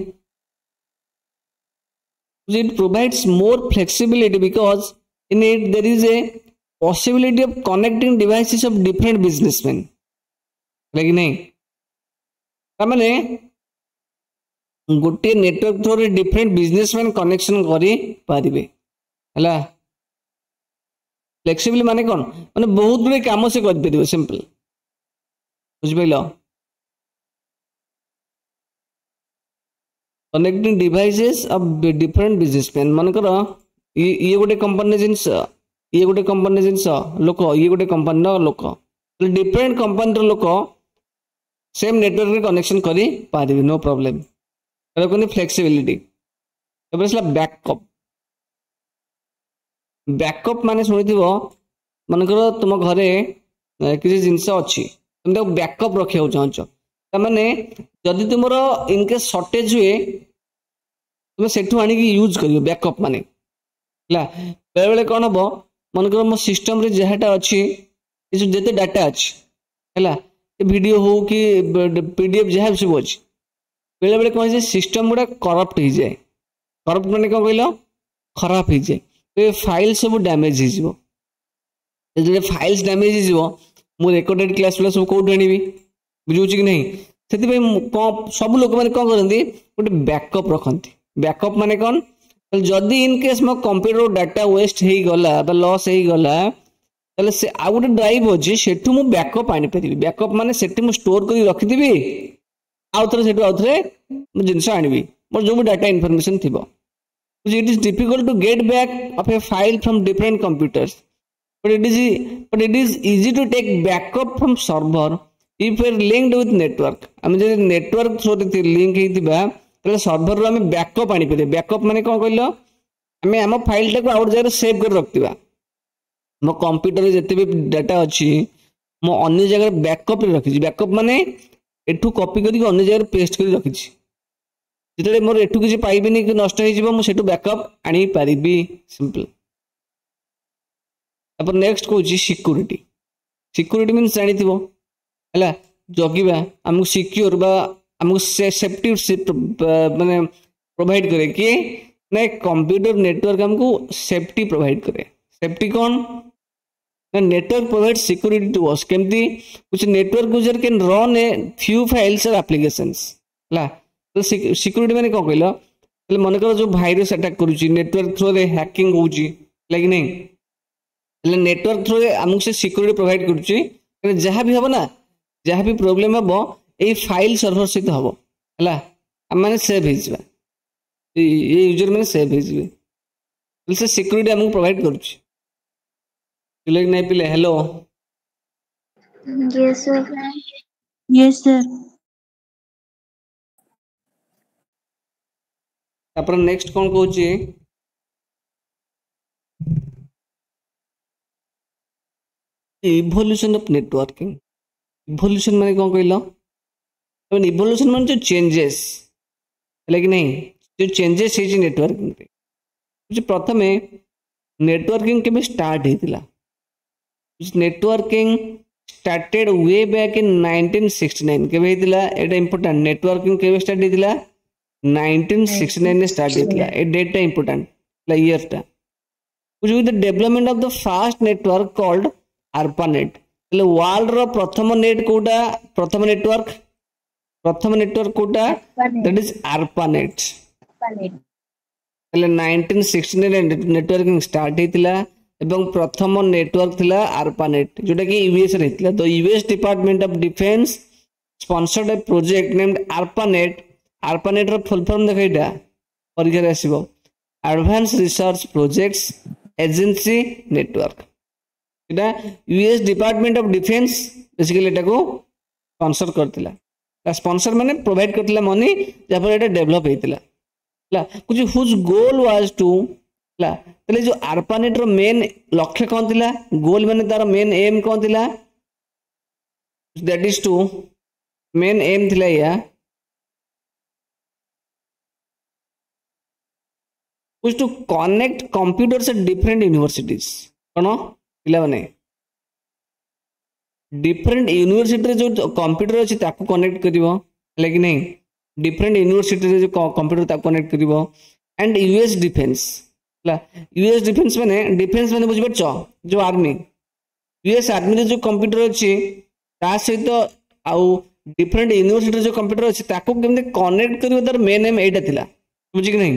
it provides more flexibility because in it there is a possibility of connecting devices of different businessmen लेकिन नहीं तामाने गोटे network through different businessman connection करि पारिबे हला फ्लेक्सिबल माने कोन माने बहुत बड़े काम से कर परिबे सिंपल बुझ पइलो connecting devices of different businessman मन कर ये गोटे कंपनी जिनस ये गोटे कंपनी जिनस लोक ये गोटे कंपनी लोक डिफरेंट कंपनी लोक सेम नेटवर्क रे कनेक्शन करि पारिबे नो प्रॉब्लम कोनी फ्लेक्सिबिलिटी तबे असला बैकअप बैकअप माने सुनिथिबो मन कर तुम घरे किसी जिंस अछि तुम तो बैकअप रखियो चाहछो तमाने जदि तुमरो इनकेस शॉर्टेज हुए तुम सेठु आनी की यूज करियो बैकअप माने ला बेले बेले कौन हम मनकर मो सिस्टम रे जहाटा अच्छी जिते डाटा अच्छी है वीडियो हो कि पीडीएफ जहाँ सब अच्छी बेले बेले कौन सिस्टम गुड़ा करप्ट हो जाए करप्ट मैंने कौन कहल खराब हो जाए तो फाइल सब डैमेज हो फाइल्स डैमेज हो मु रेकर्डेड क्लास वाला सब कौट आनी बुझे कि नहीं से सब लोक मैंने कौन करती गोटे बैकअप रखती बैकअप माने कौन जदि इन केस मो कंप्यूटर डाटा वेस्ट हो गला लॉस हो गला ताले से आ गोटे ड्राइव अच्छे सेठू मु बैकअप आनी पारिबी बैकअप माने सेठी मु स्टोर करी रखिदिबी आउ थरे सेठू आउ थरे मु जिंस आनिबी मोर जो डाटा इन्फॉर्मेशन थिबो it is difficult to get back of a file from different computers but it is but it is easy to take backup from server if we are linked with network हम जे network through रे link हेतिबा तले server रो हम backup आनी पड़े backup माने कोन कहलो हम हम फाइल टा को आउट जगह सेव कर रखतिबा मो कंप्यूटर रे जते भी डाटा अछि मो अन्य जगह बैकअप रे रखि बैकअप माने एठू कॉपी करी अन्य जगह पेस्ट करी रखि जेतले मोर एठू किछि पाइबेनी कि नष्ट हे जिवो मो सेटू बैकअप आनी पारिबी सिंपल अब नेक्स्ट कौन सिक्यूरीटी सिक्यूरीटी मीन्स जानी थो है जगिबा आमको सिक्योर बा आमको सेफ्टी माने प्रोवाइड करे किए ना कंप्यूटर नेटवर्क हमको सेफ्टी प्रोवाइड करे सेफ्टी कौन ना network provide security to us केमती कुछ network user can run a few files और एप्लीकेशंस है तो सिक्यूरिटी माने कौन कहल मन कर जो भाइरस अटैक करुच्ची नेटवर्क थ्रू रे हैकिंग होउची लाइक नहीं नेटवर्क थ्रू आमको से सिक्यूरिटी प्रोवाइड करुच्ची जहाँ भी हम ना जहाँ भी प्रोब्लेम हम ये फाइल सर्वर सहित हम है आम मैंने सेव हो ये यूजर मैंने सेव हो से सिक्यूरिटी आमको प्रोवाइड करुच्ची पिले नहीं पिले hello yes sir yes sir तापर नेक्स्ट कौन कहूँ इवोल्यूशन ऑफ नेटवर्किंग इवोल्यूशन माने कौन कहल इवोल्यूशन माने जो चेंजेस है कि नहीं जो चेंजेस है नेटवर्किंग रे प्रथम नेटवर्किंग के स्टार्ट होता networking started way back in nineteen sixty nine के एटा इंपोर्टेंट नेटवर्किंग के स्टार्ट होता नाइंटीन सिक्सटी नाइन स्टार्ट होता ए डेटा इंपोर्टेंट ईयर टा with the development of the fast network called ARPANET world रो प्रथम नेट कोटा प्रथम नेटवर्क प्रथम नेटवर्क कोटा that is ARPANET nineteen sixty nine networking start होता एवं प्रथम नेटवर्क थिला ARPANET जोटा कि यूएस रे थिला तो US department of defence sponsored a project named ARPANET ARPANET रो फुल फॉर्म देखैटा परीक्षा रे आसीबो advance research projects agency network US department of defence basically एटा को स्पॉन्सर करथिला स्पॉन्सर माने प्रोवाइड करथिला मनी जहाँ पर एटा डेवलप हेतिला ला कुछ हुज गोल वाज टू ला तले जो ARPANET रो मेन लक्ष्य कौन थिला गोल माने तार मेन एम कौन थिला that is to main aim थिला या कुछ to connect computers at different universities कौन पिला माने डिफरेंट यूनिवर्सिटी जो कंप्यूटर अच्छी ताको कनेक्ट करिवो है कि नहीं डिफरेंट यूनिवर्सिटी जो कंप्यूटर ताको कनेक्ट करिवो एंड यूएस डिफेंस ला यूएस डिफेंस माने डिफेंस माने बुझि परछो जो आर्मी यूएस आर्मी रे जो कंप्यूटर अच्छी ता सहित आउ डिफरेंट यूनिवर्सिटी जो कंप्यूटर अच्छी ताको केमते कनेक्ट करिवो तार मेन एम एटा थिला बुझि कि नहीं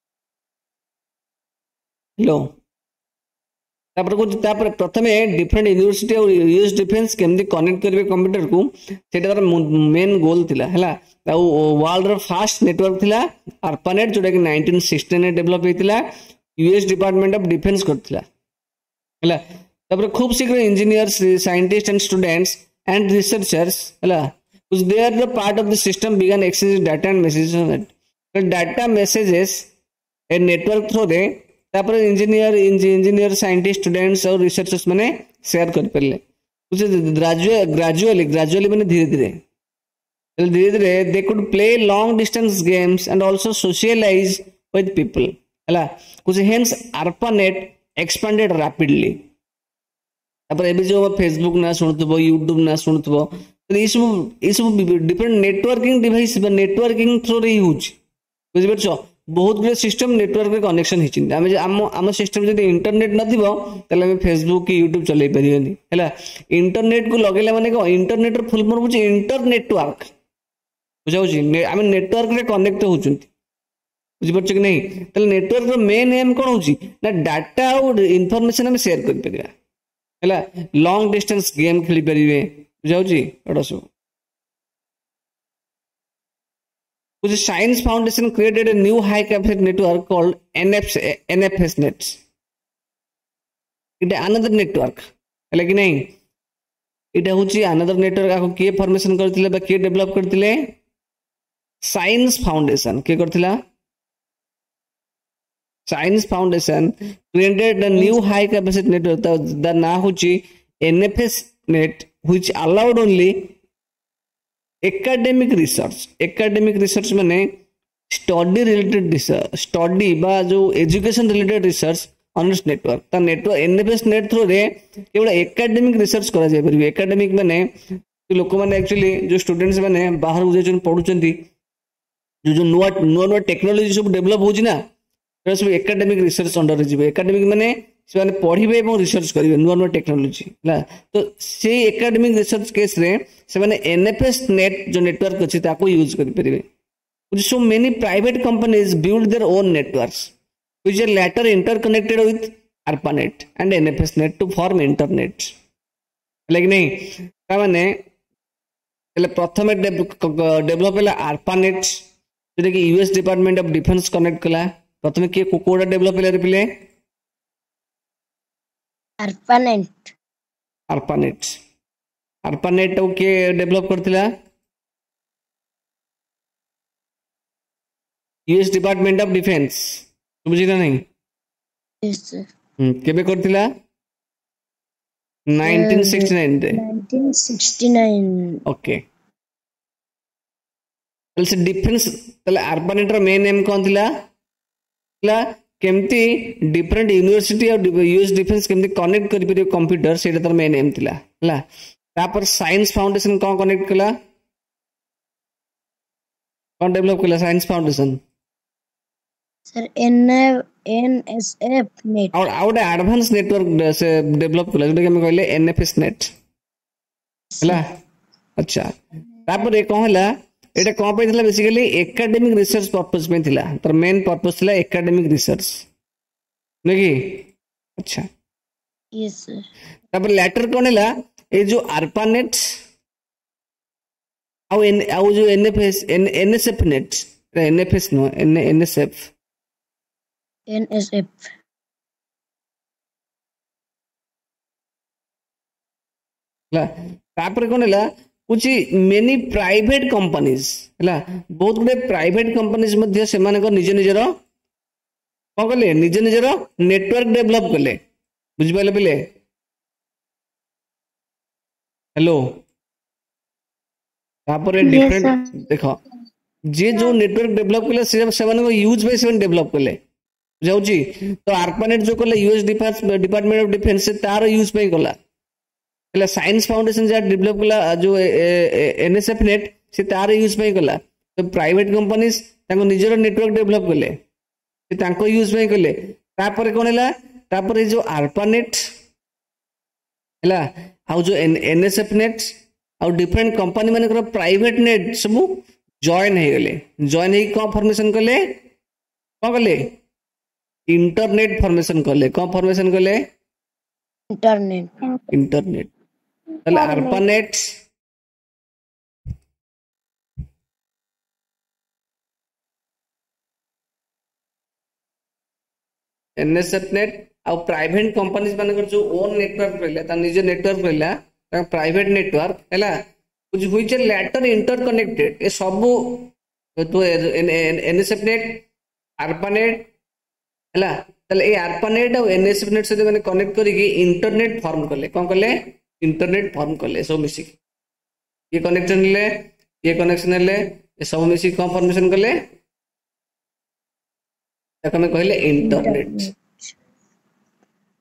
हेलो तापर को तापर प्रथमे डिफरेंट यूनिवर्सिटी और यूएस डिफेंस केमती कनेक्ट करेंगे कंप्यूटर को सेटा तार मेन गोल थिला हैला वर्ल्ड रो फास्ट नेटवर्क थिला ARPANET जोटा कि नाइंटीन सिक्सटी नाइन डेवलप हेतिला यूएस डिपार्टमेंट ऑफ डिफेंस करथिला हैला तापर खूब शीघ्र engineers scientist and students and researchers हैला which they are the part of the system began exchanging data and messages on it the data messages a network through रे तापर engineer engineer scientist students और researchers माने share कर परले कुछ gradually gradually gradually माने धीरे धीरे धीरे धीरे they could play long distance games and also socialize with people हला कुछ हेंस ARPANET एक्सपांडेड रैपिडली तापर एबे जो फेसबुक ना सुनुथबो यूट्यूब ना सुनुथबो तो ये सब ये सब डिफरेंट नेटवर्किंग डिवाइस बा नेटवर्किंग थ्रू रे यूज बुझि परछो बहुत गुड सिस्टम नेटवर्क रे कनेक्शन हिचिन आमे हम हम सिस्टम जदि इंटरनेट नथिबो तले हम फेसबुक की यूट्यूब चलाई परिबेनी हैला इंटरनेट को लगेला माने को इंटरनेट र फुल फॉर्म बुझि इंटर नेटवर्क बुझाउछि आमे नेटवर्क रे कनेक्ट होचुंती बुझि परछो कि नहीं तले नेटवर्क रो मेन एम कोन होछि ना डाटा और इंफॉर्मेशन हम शेयर कर परिबा हैला लॉन्ग डिस्टेंस गेम खेली परिबे बुझाउछि एडा सब which Science Foundation created a new high capacity network called N F S nets. It is another network. है कि नहीं? It is another network. आपको किए formation करते ले, किए develop करते ले? Science Foundation. क्या करते ला? Science Foundation created a new high capacity network. The ना होची N F S net, which allowed only academic research academic research माने स्टडी रिलेटेड रिसर्च स्टडी बा जो education related research on this network ता network NFS net through रे केवल academic research करा जाय परिबे एकेडमिक माने लोक माने एक्चुअली जो स्टूडेंट्स माने बाहर जाय पढुचंती जो जो नुवा नुवा टेक्नोलॉजी सब डेवलप होजी ना सब एकेडमिक रिसर्च अंडर जिवे एकेडमिक माने से माने पढ़िबे एवं रिसर्च करिवे नुवा नुवा टेक्नोलॉजी ला तो से एकेडमिक रिसर्च केस रे से माने एनएफएस नेट जो नेटवर्क अछि ताको यूज करि परिबे so many private companies build their own networks which are later interconnected with ARPANET and NFS net to form internet लेकिन नहीं ता माने एले प्रथमे डेवलप होला ARPANET जेटा कि US department of defence connect कला प्रथमे के कोकोडा डेवलप होला रे पिले ARPANET ARPANET ARPANET के डेवलप करथिला यूएस डिपार्टमेंट ऑफ डिफेंस बुझिला नहीं यस सर हम केबे करथिला नाइनटीन सिक्सटी नाइन रे नाइनटीन सिक्सटी नाइन ओके तले डिफेंस तले ARPANET रो मेन नेम कोन थिला ला केमती डिफरेंट यूनिवर्सिटी और यूएस डिफेंस केमती कनेक्ट करि परियो कंप्यूटर सेटा तर मेन एम थिला हला तापर साइंस फाउंडेशन को कनेक्ट कला कौन डेवलप कला science foundation sir N NSF net और आउट एडवांस नेटवर्क से डेवलप कला जेटा कि हम कहले एनएफएस नेट हला अच्छा तापर ए कहला एटा कोन पे थिला बेसिकली एकेडमिक रिसर्च पर्पस में थिला तर मेन पर्पस थिला एकेडमिक रिसर्च नेकी अच्छा यस सर तापर लेटर कोन हैला ए जो ARPANET आउ एन आउ जो NFS NSF net NFS no NSF NSF ला तापर कोन हैला कुछ मेनी प्राइवेट कंपनीज हैला बहुत गुडे प्राइवेट कंपनीज मध्ये से माने को निज निजरो को कले निज निजरो नेटवर्क डेवलप कले बुझ पाले पिले हेलो तापर डिफरेंट देखो जे जो नेटवर्क डेवलप कले से से माने को यूज पे से डेवलप कले बुझाउची तो ARPANET जो कले यूएस डिपार्टमेंट ऑफ डिफेंस से तार यूज पे कला साइंस फाउंडेशन जा डेवलप कला जो एनएसएफ नेट से तार यूज पे कला तो प्राइवेट कंपनीज ताको निजर नेटवर्क डेवलप कले से ताको यूज पे कले तापर कोन हैला तापर जो ARPANET हैला आ जो एनएसएफ नेट आ डिफरेंट कंपनी माने को प्राइवेट नेट सब जॉइन हे गले जॉइन हे को फॉर्मेशन कले को कले इंटरनेट फॉर्मेशन कले को फॉर्मेशन कले इंटरनेट इंटरनेट तले ARPANET एनएसएफ नेट आ प्राइवेट कंपनीज माने जो ओन नेटवर्क रहला ता निजे नेटवर्क रहला ता प्राइवेट नेटवर्क हैला कुछ व्हिच आर लेटर इंटरकनेक्टेड ए सब तो एनएसएफ नेट ARPANET हैला तले ए ARPANET और एनएसएफ नेट से माने कनेक्ट करी के इंटरनेट फॉर्म करले कोन करले इंटरनेट फॉर्म करले सब मिसी ये कनेक्शन ले ये कनेक्शन ले ये सब मिसी को फॉर्मेशन करले तक में कहले इंटरनेट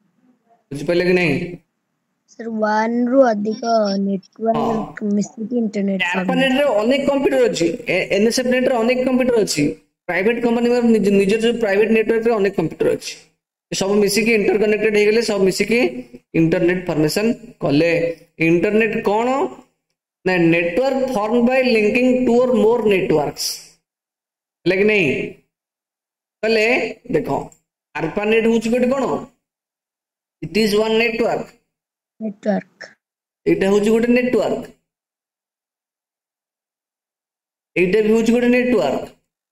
बुझिपारे कि नहीं सर वन रु अधिक नेटवर्क मिसिकी इंटरनेट ARPANET रे अनेक कंप्यूटर अछि एनएसएफ नेट रे अनेक कंप्यूटर अछि प्राइवेट कंपनी में निजर जो प्राइवेट नेटवर्क रे अनेक कंप्यूटर अछि सब मिसिकी इंटरकनेक्टेड हो गले सब मिसिकी इंटरनेट फॉर्मेशन कले इंटरनेट कौन ना network form by linking two or more networks लेकिन नहीं कले देखो ARPANET होची गोटे कोन it is one network network एटा होची गोटे नेटवर्क एटा भी होची गोटे नेटवर्क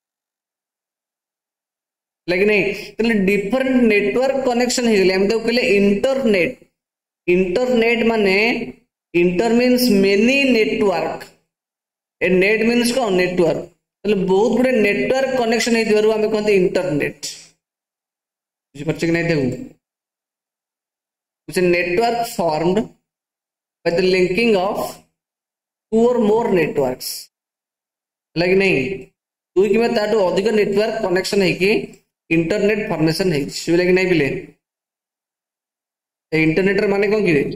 लेकिन नहीं डिफरेंट नेटवर्क कनेक्शन हो गले हम तो कहले इंटरनेट इंटरनेट माने इंटर मीन्स मेनी नेटवर्क ए नेट मीन्स कौन नेटवर्क तले बहुत गुडे नेटवर्क कनेक्शन हे दिवरु हमें कहते इंटरनेट बुझि परछ कि नहीं देखू उसे network formed by the linking of two or more networks लेकिन नहीं दुई कि ताटू अधिक नेटवर्क कनेक्शन है कि इंटरनेट फॉर्मेशन है कि नहीं पिले इंटरनेट माने कौन कि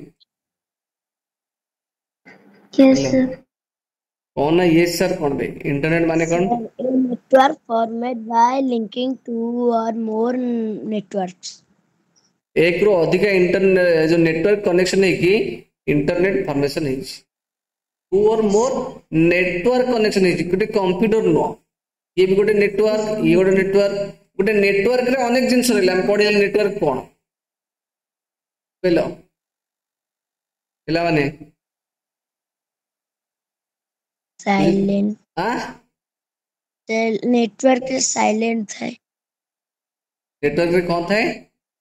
यस सर कौन ना यस सर कौन बे इंटरनेट माने कौन network formed by linking two or more networks एक रो अधिक इंटरनेट जो नेटवर्क कनेक्शन है कि इंटरनेट फॉर्मेशन है to or more network connection है गोटे कंप्यूटर नो ये भी गोटे नेटवर्क ये गोटे नेटवर्क गोटे नेटवर्क रे अनेक जिंस रहला हम पढिले नेटवर्क कोन पेलो पेला माने साइलेंट हां नेटवर्क साइलेंट है नेटवर्क रे कौन था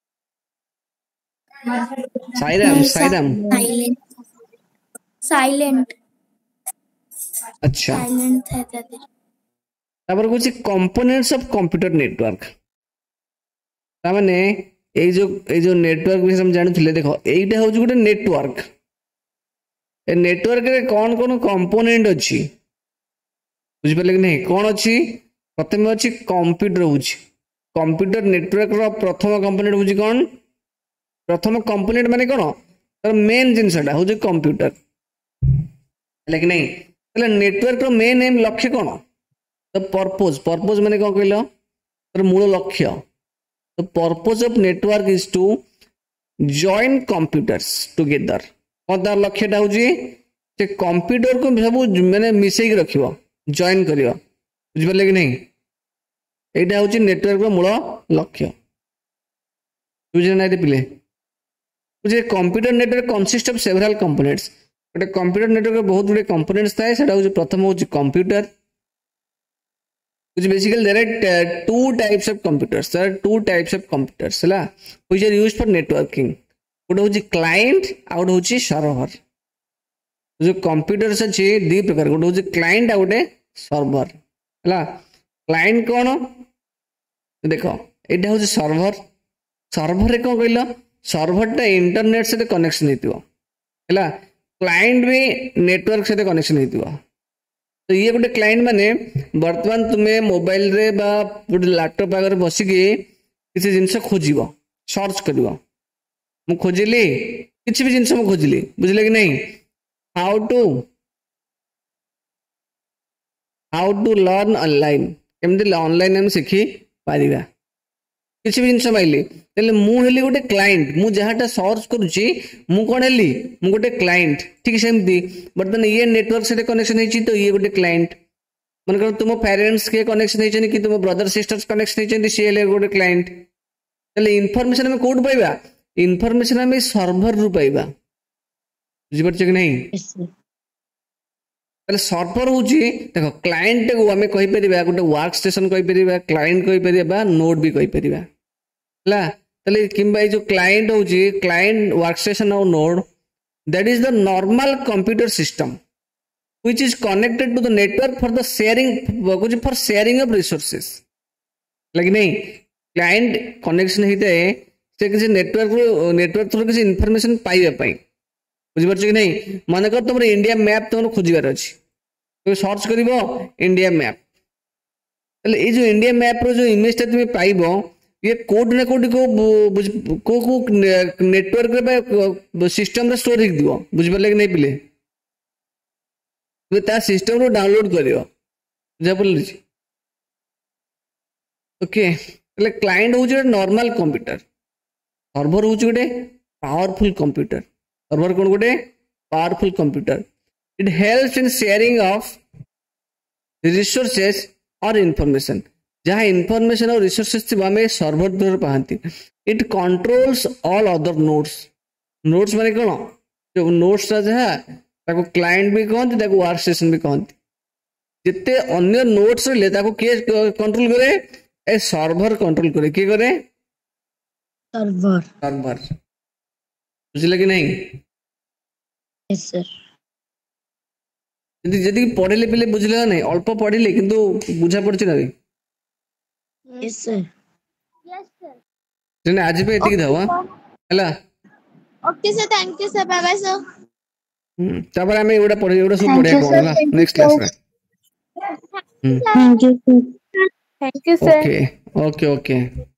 साइरम साइरम साइलेंट साइलेंट अच्छा साइलेंट है तादे तापर कुछ कंपोनेंट्स ऑफ कंप्यूटर नेटवर्क ता माने ए जो ए जो नेटवर्क विषय हम जानुथिले देखो एइटा हो गोटे नेटवर्क ए नेटवर्क रे कौन कौन कंपोनेंट अछि बुझि पले कि नहीं कौन अछि प्रथम अछि कंप्यूटर होछि कंप्यूटर नेटवर्क रो प्रथम कंपोनेंट होछि कौन प्रथम कंपोनेंट माने कौन तर मेन जिनसटा होछि कंप्यूटर लेकिन नहीं तले नेटवर्क रो मेन एम लक्ष्य कौन तो पर्पज पर्पज माने कौन कहलो तर मूल लक्ष्य तो purpose of network is to join computers together कौन तार लक्ष्यटा होछि से कंप्यूटर को सब माने मिसेई रखिबो जॉइन करियो बुझि पले कि नहीं एटा होछि नेटवर्क रो मूल लक्ष्य बुझे नहीं दे पिले बुझे computer network consist of several components गोटे कंप्यूटर नेटवर्क बहुत गुडे कंपोनेंट्स थाए सेटा होछि प्रथम होछि computer which basically there are uh, two types of computers there are two types of computers हला which are used for networking गोटे होछि क्लाइंट आ गोटे होछि सर्वर जो कंप्यूटर्स अछि दी प्रकार गोटे होछि क्लाइंट आ गोटे सर्वर हला क्लाइंट कोन देखो एटा होछि सर्वर सर्वर रे कोन कहलो सर्वर टा इंटरनेट से कनेक्शन हेतिबो हला क्लाइंट भी नेटवर्क से कनेक्शन हेतिबो तो ये गोटे क्लाइंट माने वर्तमान तुम्हें मोबाइल रे बा गोटे लैपटॉप आगे बसिकी किसी जिनस खोजिबो सर्च करिवो मु खोजिली किछि भी जिनस मु खोजिली बुझले कि नहीं how to how to learn online केमति ऑनलाइन हम सिखी पारिबा किछि भी जिनस माइली तले मु हेली गोटे क्लाइंट मु जहाटा सर्च करूची मु कोन हेली मु गोटे क्लाइंट ठीक सेमती बर्तन ये नेटवर्क से कनेक्शन हेची तो ये गोटे क्लाइंट मन कर तुम पेरेंट्स के कनेक्शन हेचनी कि तुम ब्रदर सिस्टर्स कनेक्शन हेचनी सी हेले गोटे क्लाइंट तले इंफॉर्मेशन में कोड पाइबा इंफॉर्मेशन में सर्वर रु पाइबा बुझि परछ कि नहीं तले सर्वर होची देखो क्लाइंट को हमें कहि परिबा गोटे वर्क स्टेशन कहि परिबा क्लाइंट कहि परिबा नोड भी कहि परिबा हला तले किंबा जो क्लाइंट होची client work station or node that is the normal computer system which is connected to the network for the sharing for sharing of resources like नहीं क्लाइंट कनेक्शन होता है से किसी नेटवर्क नेटवर्क थ्रू किसी information पाइबा पई बुझि परछ कि नहीं माने कर तुम इंडिया मैप तुम खोजिबार अछि तो सर्च करिवो इंडिया मैप तले ए जो इंडिया मैप रो जो इमेज ता तुम पाइबो ये कोड ना कोड को बुझ- को को नेटवर्क सिस्टम रे स्टोर हेक दियो बुझ पाले कि नहीं पिले तो ता सिस्टम रो डाउनलोड करियो बुझा पड़ल ओके એટલે ક્લાયન્ટ હોઉ છે નોર્મલ કમ્પ્યુટર સર્વર હોઉ છે ଗୋଟେ પાવરફુલ કમ્પ્યુટર સર્વર કોણ ଗୋଟେ powerful computer it helps in sharing of resources और इनफॉरमेशन जहाँ इनफॉरमेशन और रिसोर्सेस थी आम सर्वर द्वारा पाती it controls all other nodes nodes माने कौन जो नोड्स जहाँ ताको क्लाइंट भी कहते वर्क स्टेशन भी कहते जिते अन्य नोड्स रहे ताको किए कंट्रोल करे ए सर्वर कंट्रोल करे किए करे सर्वर सर्वर बुझले कि नहीं यस सर जदि जदि पढ़िले पिले बुझले नहीं अल्प पढ़िले किंतु बुझा पड़छ ना यस सर तेने आज पे एतिक दवा हला okay sir thank you sir bye bye sir hmm तापर हमें एवडा पढ़े एवडा सब Thank पढ़िया you, कोन sir. हला Thank you, नेक्स्ट क्लास में Thank you, sir. Thank you sir okay okay okay